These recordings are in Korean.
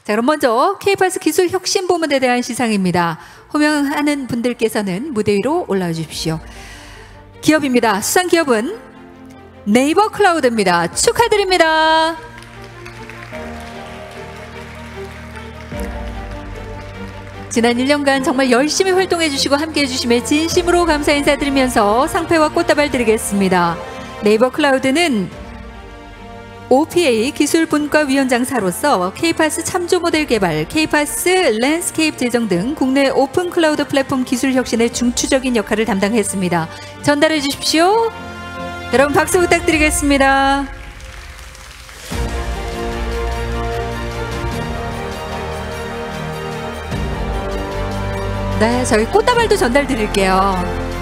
자, 그럼 먼저 K-PAS 기술 혁신 부문에 대한 시상입니다. 호명하는 분들께서는 무대 위로 올라와 주십시오. 기업입니다. 수상 기업은 네이버 클라우드입니다. 축하드립니다. 지난 1년간 정말 열심히 활동해 주시고 함께해 주심에 진심으로 감사 인사드리면서 상패와 꽃다발 드리겠습니다. 네이버 클라우드는 OPA 기술분과위원장사로서 K-PAS 참조 모델 개발, K-PAS 랜드스케이프 제정 등 국내 오픈 클라우드 플랫폼 기술 혁신의 중추적인 역할을 담당했습니다. 전달해 주십시오. 여러분 박수 부탁드리겠습니다. 네, 저희 꽃다발도 전달 드릴게요.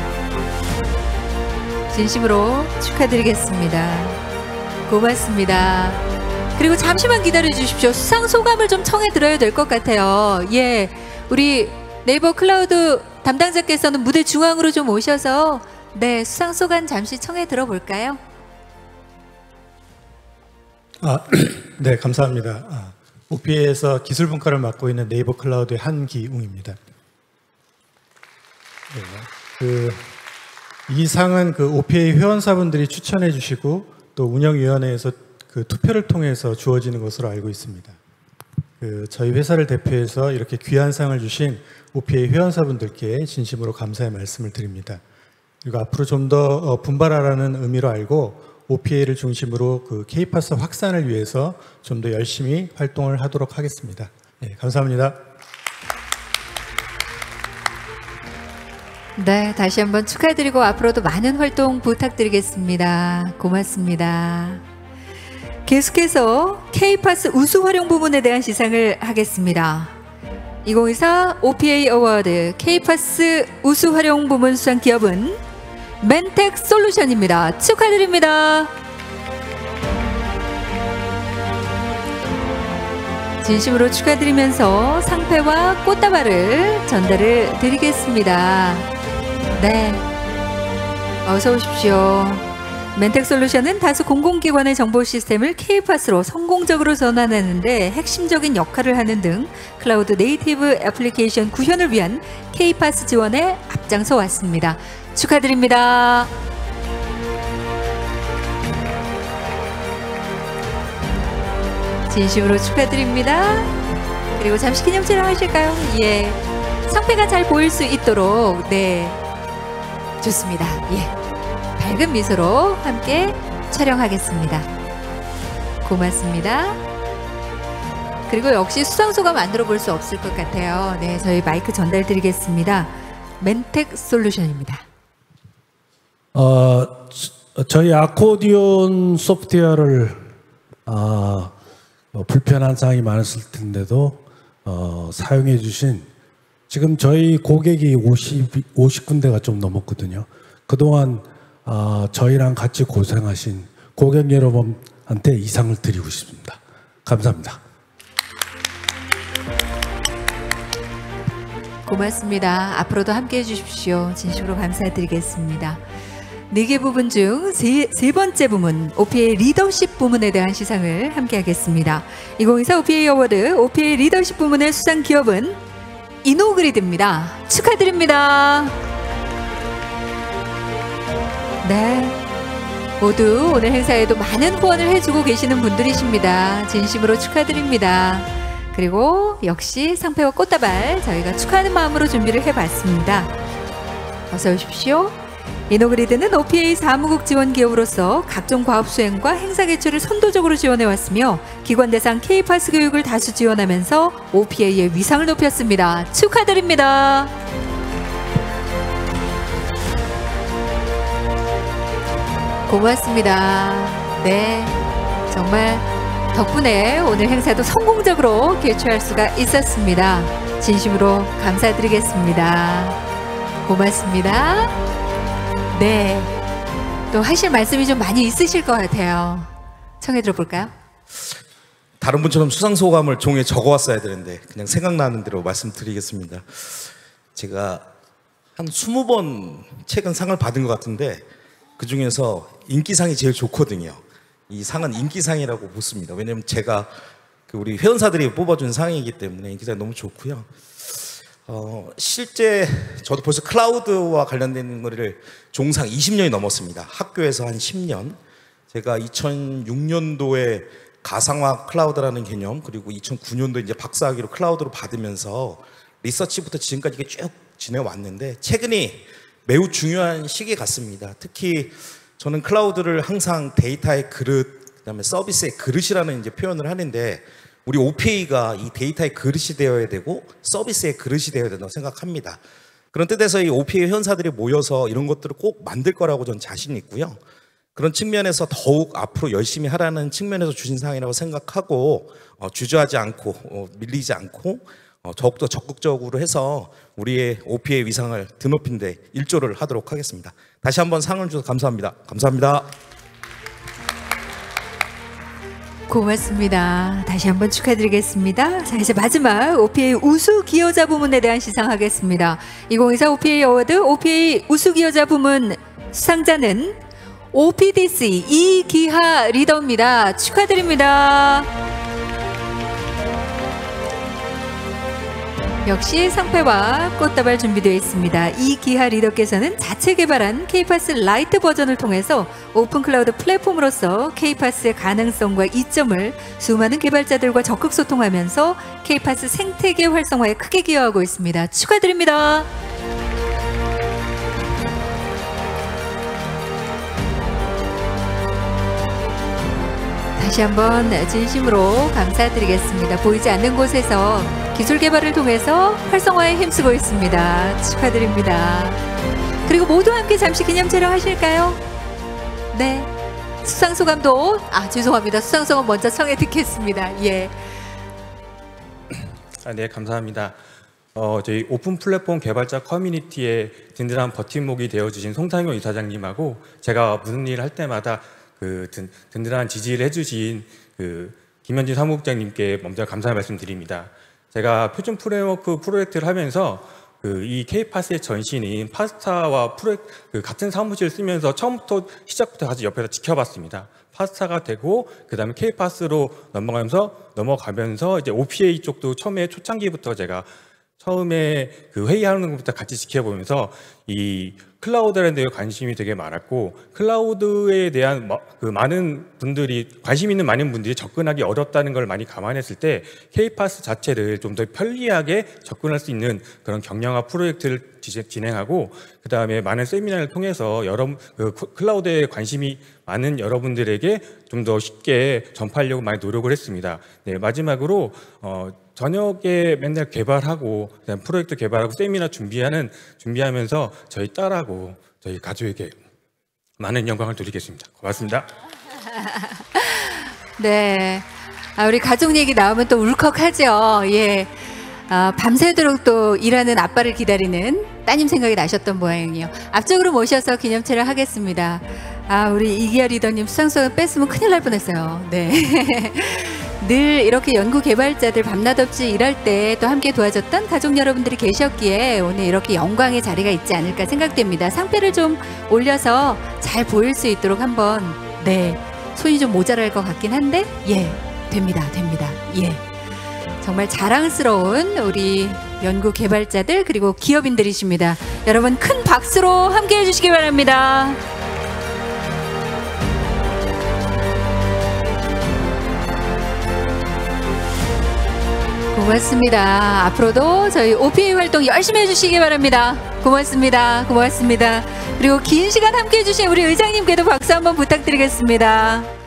진심으로 축하드리겠습니다. 고맙습니다. 그리고 잠시만 기다려 주십시오. 수상 소감을 좀 청해 들어야 될 것 같아요. 예, 우리 네이버 클라우드 담당자께서는 무대 중앙으로 좀 오셔서 네, 수상 소감 잠시 청해 들어볼까요? 네, 감사합니다. OPA에서 기술 분과를 맡고 있는 네이버 클라우드의 한기웅입니다. 네, 이 상은 OPA 회원사분들이 추천해 주시고 또 운영위원회에서 투표를 통해서 주어지는 것으로 알고 있습니다. 저희 회사를 대표해서 이렇게 귀한 상을 주신 OPA 회원사분들께 진심으로 감사의 말씀을 드립니다. 그리고 앞으로 좀 더 분발하라는 의미로 알고 OPA를 중심으로 K-PAS 확산을 위해서 좀 더 열심히 활동을 하도록 하겠습니다. 네, 감사합니다. 네, 다시 한번 축하드리고 앞으로도 많은 활동 부탁드리겠습니다. 고맙습니다. 계속해서 K-PAS 우수 활용 부문에 대한 시상을 하겠습니다. 2024 OPA 어워드 K-PAS 우수 활용 부문 수상 기업은 멘텍 솔루션입니다. 축하드립니다. 진심으로 축하드리면서 상패와 꽃다발을 전달을 드리겠습니다. 네, 어서 오십시오. 멘텍 솔루션은 다수 공공기관의 정보 시스템을 K-PAS로 성공적으로 전환하는데 핵심적인 역할을 하는 등 클라우드 네이티브 애플리케이션 구현을 위한 K-PAS 지원에 앞장서 왔습니다. 축하드립니다. 진심으로 축하드립니다. 그리고 잠시 기념 촬영하실까요? 예, 상패가 잘 보일 수 있도록 네, 좋습니다. 예, 밝은 미소로 함께 촬영하겠습니다. 고맙습니다. 그리고 역시 수상소감 안 들어볼 수 없을 것 같아요. 네, 저희 마이크 전달 드리겠습니다. 멘텍 솔루션입니다. 저희 아코디온 소프트웨어를 불편한 사항이 많았을 텐데도 사용해 주신 지금 저희 고객이 50군데가 좀 넘었거든요. 그동안 저희랑 같이 고생하신 고객 여러분한테 이상을 드리고 싶습니다. 감사합니다. 고맙습니다. 앞으로도 함께해 주십시오. 진심으로 감사드리겠습니다. 4개 부분 중 세 번째 부문 OPA 리더십 부문에 대한 시상을 함께 하겠습니다. 2024 OPA 어워드 OPA 리더십 부문의 수상 기업은 이노그리드입니다. 축하드립니다. 네, 모두 오늘 행사에도 많은 후원을 해주고 계시는 분들이십니다. 진심으로 축하드립니다. 그리고 역시 상패와 꽃다발 저희가 축하하는 마음으로 준비를 해봤습니다. 어서 오십시오. 이노그리드는 OPA 사무국 지원 기업으로서 각종 과업 수행과 행사 개최를 선도적으로 지원해왔으며 기관 대상 K-PAS 교육을 다수 지원하면서 OPA의 위상을 높였습니다. 축하드립니다. 고맙습니다. 네, 정말 덕분에 오늘 행사도 성공적으로 개최할 수가 있었습니다. 진심으로 감사드리겠습니다. 고맙습니다. 네, 또 하실 말씀이 좀 많이 있으실 것 같아요. 청해 들어볼까요? 다른 분처럼 수상소감을 종이에 적어왔어야 되는데 그냥 생각나는 대로 말씀드리겠습니다. 제가 한 20번 최근 상을 받은 것 같은데 그 중에서 인기상이 제일 좋거든요. 이 상은 인기상이라고 묻습니다. 왜냐면 제가 우리 회원사들이 뽑아준 상이기 때문에 기사가 너무 좋고요. 실제 저도 벌써 클라우드와 관련된 거를 종상 20년이 넘었습니다. 학교에서 한 10년. 제가 2006년도에 가상화 클라우드라는 개념, 그리고 2009년도에 이제 박사학위로 클라우드로 받으면서 리서치부터 지금까지 이게 쭉 지내왔는데 최근이 매우 중요한 시기 같습니다. 특히 저는 클라우드를 항상 데이터의 그릇, 그다음에 서비스의 그릇이라는 이제 표현을 하는데 우리 OPA가 이 데이터의 그릇이 되어야 되고 서비스의 그릇이 되어야 된다고 생각합니다. 그런 뜻에서 이 OPA 회원사들이 모여서 이런 것들을 꼭 만들 거라고 저는 자신 있고요. 그런 측면에서 더욱 앞으로 열심히 하라는 측면에서 주신 상이라고 생각하고 주저하지 않고 밀리지 않고 더욱더 적극적으로 해서 우리의 OPA 위상을 드높인 데 일조를 하도록 하겠습니다. 다시 한번 상을 주셔서 감사합니다. 감사합니다. 고맙습니다. 다시 한번 축하드리겠습니다. 자, 이제 마지막 OPA 우수 기여자 부문에 대한 시상하겠습니다. 2024 OPA 어워드 OPA 우수 기여자 부문 수상자는 OPDC 이기하 리더입니다. 축하드립니다. 역시 상패와 꽃다발 준비되어 있습니다. 이기하 리더께서는 자체 개발한 K-PASS 라이트 버전을 통해서 오픈 클라우드 플랫폼으로서 K-PASS의 가능성과 이점을 수많은 개발자들과 적극 소통하면서 K-PASS 생태계 활성화에 크게 기여하고 있습니다. 축하드립니다. 다시 한번 진심으로 감사드리겠습니다. 보이지 않는 곳에서 기술 개발을 통해서 활성화에 힘쓰고 있습니다. 축하드립니다. 그리고 모두 함께 잠시 기념 촬영하실까요? 네. 수상소감도 죄송합니다. 수상소감 먼저 청해 듣겠습니다. 예. 네, 감사합니다. 저희 오픈 플랫폼 개발자 커뮤니티의 든든한 버팀목이 되어주신 송상효 이사장님하고 제가 무슨 일을 할 때마다 든든한 지지를 해주신 김현진 사무국장님께 먼저 감사의 말씀드립니다. 제가 표준 프레임워크 프로젝트를 하면서 이 K-PASS의 전신인 파스타와 같은 사무실을 쓰면서 처음부터 시작부터 같이 옆에서 지켜봤습니다. 파스타가 되고 그 다음에 K-PASS로 넘어가면서 이제 OPA 쪽도 처음에 초창기부터 제가 처음에 회의하는 것부터 같이 지켜보면서 이 클라우드라는 데에 관심이 되게 많았고 클라우드에 대한 많은 분들이 관심 있는 많은 분들이 접근하기 어렵다는 걸 많이 감안했을 때 K-PASS 자체를 좀 더 편리하게 접근할 수 있는 그런 경량화 프로젝트를 진행하고 그 다음에 많은 세미나를 통해서 클라우드에 관심이 많은 여러분들에게 좀 더 쉽게 전파하려고 많이 노력을 했습니다. 네, 마지막으로 저녁에 맨날 개발하고 그다음 프로젝트 개발하고 세미나 준비하면서 저희 딸하고 저희 가족에게 많은 영광을 드리겠습니다. 고맙습니다. 네, 우리 가족 얘기 나오면 또 울컥하죠. 예, 밤새도록 또 일하는 아빠를 기다리는 따님 생각이 나셨던 모양이에요. 앞쪽으로 모셔서 기념 촬영 하겠습니다. 우리 이기하 리더님 수상소감 뺐으면 큰일 날 뻔했어요. 네. 늘 이렇게 연구 개발자들 밤낮 없이 일할 때 또 함께 도와줬던 가족 여러분들이 계셨기에 오늘 이렇게 영광의 자리가 있지 않을까 생각됩니다. 상패를 좀 올려서 잘 보일 수 있도록 한번, 네, 손이 좀 모자랄 것 같긴 한데, 예, 됩니다. 예, 정말 자랑스러운 우리 연구 개발자들 그리고 기업인들이십니다. 여러분 큰 박수로 함께 해주시기 바랍니다. 고맙습니다. 앞으로도 저희 OPA 활동 열심히 해주시기 바랍니다. 고맙습니다. 그리고 긴 시간 함께 해주신 우리 의장님께도 박수 한번 부탁드리겠습니다.